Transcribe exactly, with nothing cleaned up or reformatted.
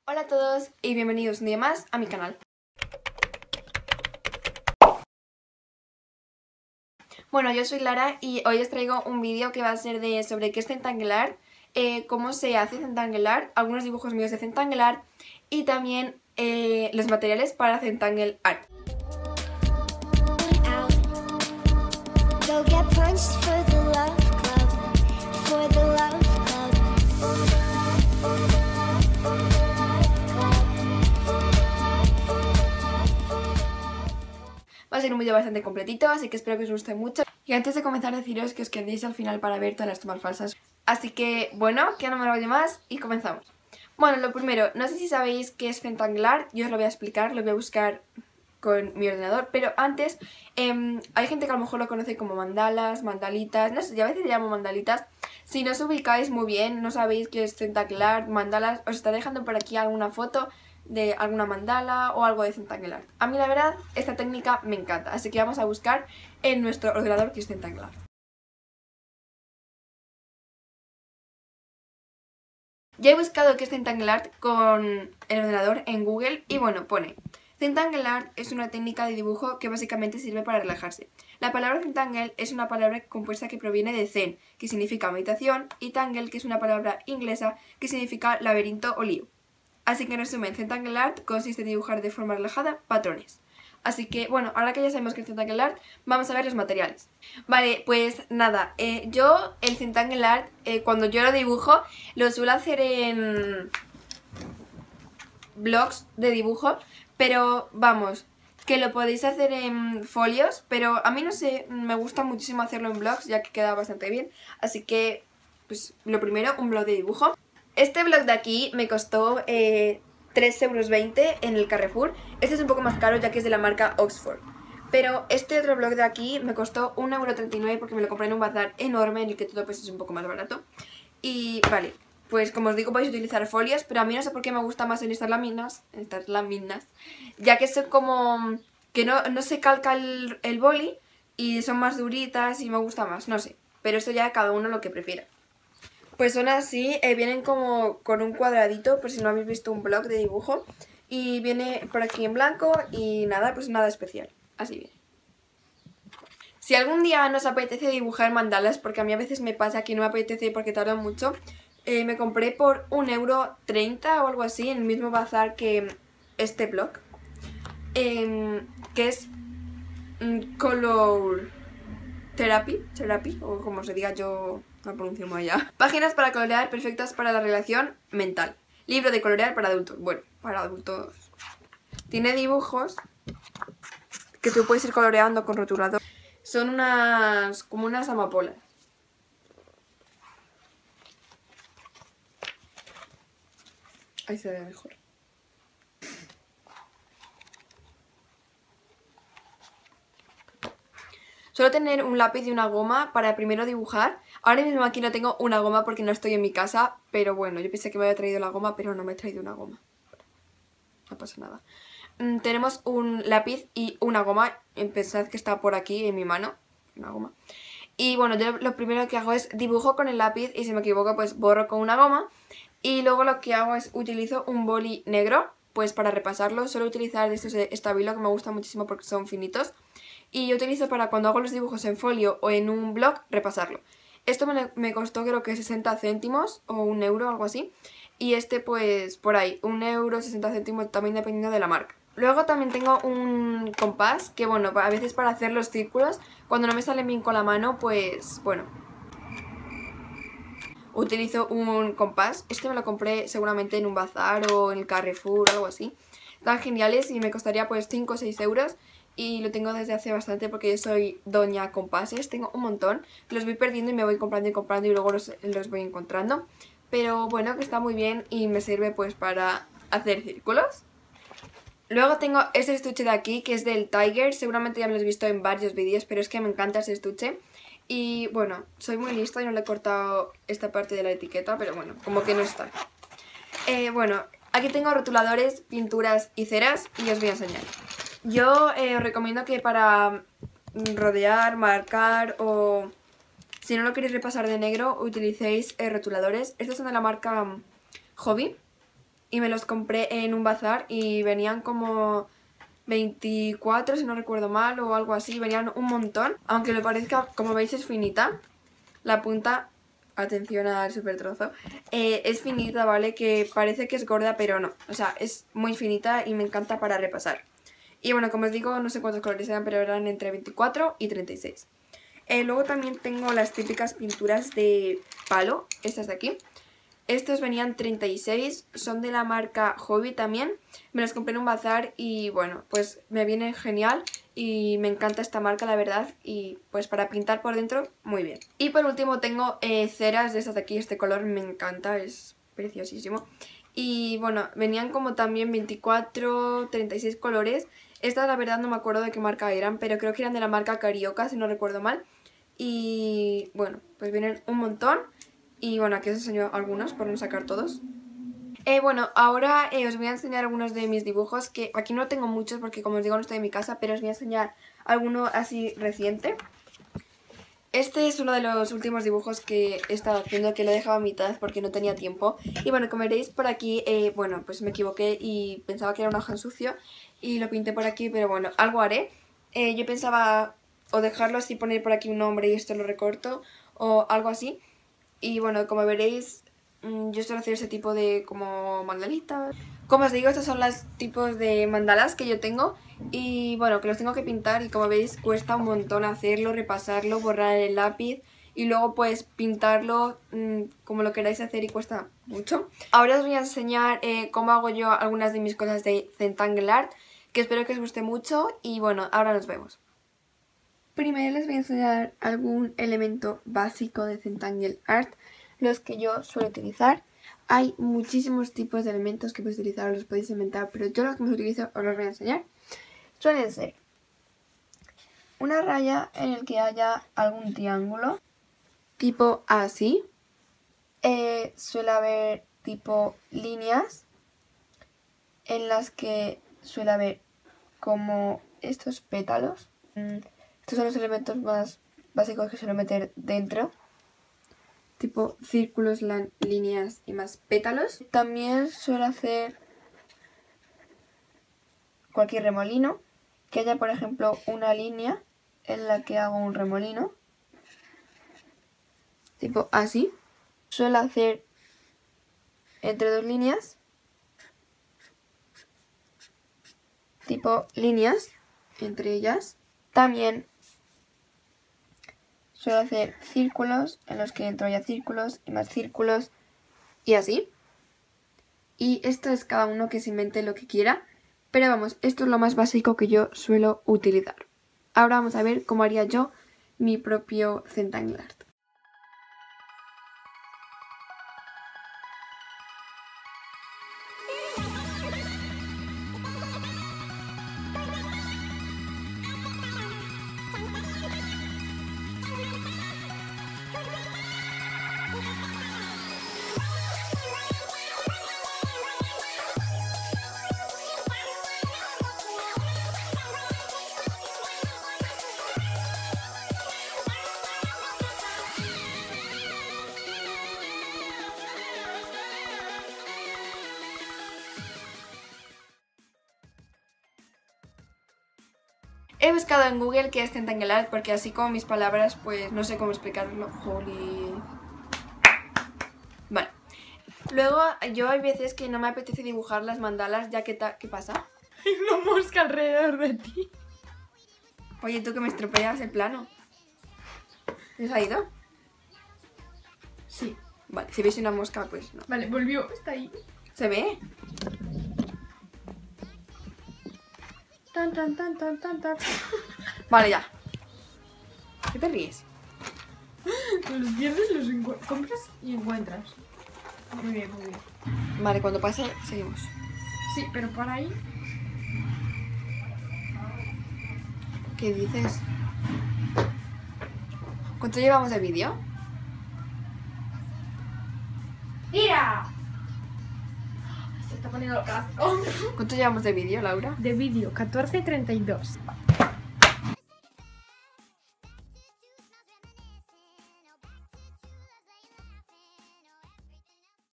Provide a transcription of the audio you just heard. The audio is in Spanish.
Hola a todos y bienvenidos un día más a mi canal. Bueno, yo soy Lara y hoy os traigo un vídeo que va a ser de sobre qué es Zentangle, eh, cómo se hace Zentangle, algunos dibujos míos de Zentangle y también eh, los materiales para Zentangle Art. Va a ser un vídeo bastante completito, así que espero que os guste mucho. Y antes de comenzar, deciros que os quedéis al final para ver todas las tomas falsas. Así que, bueno, que no me rollo más y comenzamos. Bueno, lo primero, no sé si sabéis qué es Zentangle, yo os lo voy a explicar, lo voy a buscar con mi ordenador, pero antes eh, hay gente que a lo mejor lo conoce como mandalas, mandalitas, no sé, yo a veces le llamo mandalitas. Si no os ubicáis muy bien, no sabéis qué es Zentangle, mandalas, os estaré dejando por aquí alguna foto de alguna mandala o algo de Zentangle Art. A mí la verdad esta técnica me encanta, así que vamos a buscar en nuestro ordenador qué es Zentangle Art. Ya he buscado qué es Zentangle Art con el ordenador en Google y bueno, pone: Zentangle Art es una técnica de dibujo que básicamente sirve para relajarse. La palabra Zentangle es una palabra compuesta que proviene de Zen, que significa meditación, y Tangle, que es una palabra inglesa que significa laberinto o lío. Así que en resumen, Zentangle Art consiste en dibujar de forma relajada patrones. Así que, bueno, ahora que ya sabemos que es Zentangle Art, vamos a ver los materiales. Vale, pues nada, eh, yo el Zentangle Art, eh, cuando yo lo dibujo, lo suelo hacer en blogs de dibujo, pero vamos, que lo podéis hacer en folios, pero a mí no sé, me gusta muchísimo hacerlo en blogs, ya que queda bastante bien. Así que, pues lo primero, un blog de dibujo. Este blog de aquí me costó eh, tres euros veinte en el Carrefour. Este es un poco más caro ya que es de la marca Oxford. Pero este otro blog de aquí me costó un euro treinta y nueve porque me lo compré en un bazar enorme en el que todo pues es un poco más barato. Y vale, pues como os digo podéis utilizar folios, pero a mí no sé por qué me gusta más en estas láminas, en estas láminas, ya que son como que no, no se calca el, el boli y son más duritas y me gusta más, no sé. Pero eso ya cada uno lo que prefiera. Pues son así, eh, vienen como con un cuadradito, por si no habéis visto un blog de dibujo. Y viene por aquí en blanco y nada, pues nada especial. Así viene. Si algún día nos apetece dibujar mandalas, porque a mí a veces me pasa que no me apetece porque tarda mucho, eh, me compré por un euro treinta o algo así en el mismo bazar que este blog. Eh, que es mm, Color Therapy, Therapy, o como se diga, yo no pronuncio muy allá. Páginas para colorear perfectas para la relación mental. Libro de colorear para adultos. Bueno, para adultos. Tiene dibujos que tú puedes ir coloreando con rotulador. Son unas, como unas amapolas. Ahí se ve mejor. Suelo tener un lápiz y una goma para primero dibujar. Ahora mismo aquí no tengo una goma porque no estoy en mi casa, pero bueno, yo pensé que me había traído la goma, pero no me he traído una goma. No pasa nada. Mm, tenemos un lápiz y una goma. Pensad que está por aquí en mi mano. Una goma. Y bueno, yo lo primero que hago es dibujo con el lápiz y si me equivoco pues borro con una goma. Y luego lo que hago es utilizo un boli negro pues para repasarlo. Suelo utilizar de estos de Stabilo que me gusta muchísimo porque son finitos. Y yo utilizo para cuando hago los dibujos en folio o en un blog repasarlo. Esto me, me costó creo que sesenta céntimos o un euro, algo así. Y este pues por ahí, un euro, sesenta céntimos también dependiendo de la marca. Luego también tengo un compás que bueno, a veces para hacer los círculos, cuando no me salen bien con la mano pues bueno, utilizo un compás. Este me lo compré seguramente en un bazar o en el Carrefour o algo así. Están geniales y me costaría pues cinco o seis euros. Y lo tengo desde hace bastante porque yo soy doña compases, tengo un montón. Los voy perdiendo y me voy comprando y comprando y luego los, los voy encontrando. Pero bueno, que está muy bien y me sirve pues para hacer círculos. Luego tengo este estuche de aquí que es del Tiger, seguramente ya me lo has visto en varios vídeos, pero es que me encanta ese estuche. Y bueno, soy muy lista y no le he cortado esta parte de la etiqueta, pero bueno, como que no está. Eh, bueno, aquí tengo rotuladores, pinturas y ceras y os voy a enseñar. Yo eh, os recomiendo que para rodear, marcar o si no lo queréis repasar de negro utilicéis eh, rotuladores. Estos son de la marca um, Hobby y me los compré en un bazar y venían como veinticuatro, si no recuerdo mal, o algo así. Venían un montón, aunque me parezca, como veis, es finita. La punta, atención al super trozo, eh, es finita, ¿vale? Que parece que es gorda, pero no. O sea, es muy finita y me encanta para repasar. Y bueno, como os digo, no sé cuántos colores eran, pero eran entre veinticuatro y treinta y seis. Eh, luego también tengo las típicas pinturas de palo, estas de aquí. Estos venían treinta y seis, son de la marca Hobby también. Me los compré en un bazar y bueno, pues me vienen genial y me encanta esta marca, la verdad. Y pues para pintar por dentro, muy bien. Y por último tengo eh, ceras de estas de aquí, este color me encanta, es preciosísimo. Y bueno, venían como también veinticuatro, treinta y seis colores. Estas la verdad no me acuerdo de qué marca eran, pero creo que eran de la marca Carioca, si no recuerdo mal. Y bueno, pues vienen un montón. Y bueno, aquí os enseño algunos por no sacar todos. Eh, bueno, ahora eh, os voy a enseñar algunos de mis dibujos, que aquí no tengo muchos porque como os digo no estoy en mi casa, pero os voy a enseñar alguno así reciente. Este es uno de los últimos dibujos que he estado haciendo, que lo he dejado a mitad porque no tenía tiempo. Y bueno, como veréis por aquí, eh, bueno, pues me equivoqué y pensaba que era un hoja en sucio y lo pinté por aquí, pero bueno, algo haré. Eh, yo pensaba o dejarlo así, poner por aquí un nombre y esto lo recorto, o algo así. Y bueno, como veréis, yo suelo hacer ese tipo de como mandalitas. Como os digo, estos son los tipos de mandalas que yo tengo. Y bueno, que los tengo que pintar y como veis cuesta un montón hacerlo, repasarlo, borrar el lápiz. Y luego pues pintarlo mmm, como lo queráis hacer y cuesta mucho. Ahora os voy a enseñar eh, cómo hago yo algunas de mis cosas de Zentangle Art, que espero que os guste mucho. Y bueno, ahora nos vemos. Primero les voy a enseñar algún elemento básico de Zentangle Art, los que yo suelo utilizar. Hay muchísimos tipos de elementos que podéis utilizar, los podéis inventar, pero yo los que me utilizo os los voy a enseñar. Suelen ser una raya en el que haya algún triángulo, tipo así. Eh, suele haber tipo líneas en las que suele haber como estos pétalos. Estos son los elementos más básicos que suelo meter dentro. Tipo círculos, líneas y más pétalos. También suelo hacer cualquier remolino. Que haya, por ejemplo, una línea en la que hago un remolino. Tipo así. Suelo hacer entre dos líneas. Tipo líneas entre ellas. También suelo hacer círculos en los que dentro haya círculos y más círculos y así. Y esto es cada uno que se invente lo que quiera. Pero vamos, esto es lo más básico que yo suelo utilizar. Ahora vamos a ver cómo haría yo mi propio Zentangle Art. He buscado en Google qué es Zentangle Art porque así como mis palabras, pues no sé cómo explicarlo. Holy... Vale. Luego yo hay veces que no me apetece dibujar las mandalas ya que... Ta... ¿Qué pasa? Hay una mosca alrededor de ti. Oye, tú que me estropeas el plano. ¿Se ha ido? Sí. Vale, si veis una mosca, pues no. Vale, volvió. Está ahí. ¿Se ve? Tan, tan, tan, tan, tan, tan. Vale, ya. ¿Qué te ríes? Los pierdes, los compras y encuentras. Muy bien, muy bien. Vale, cuando pase, seguimos. Sí, pero para ahí... ¿Qué dices? ¿Cuánto llevamos de vídeo? ¡Mira! Se está poniendo el casco. ¿Cuánto llevamos de vídeo, Laura? De vídeo, catorce treinta y dos.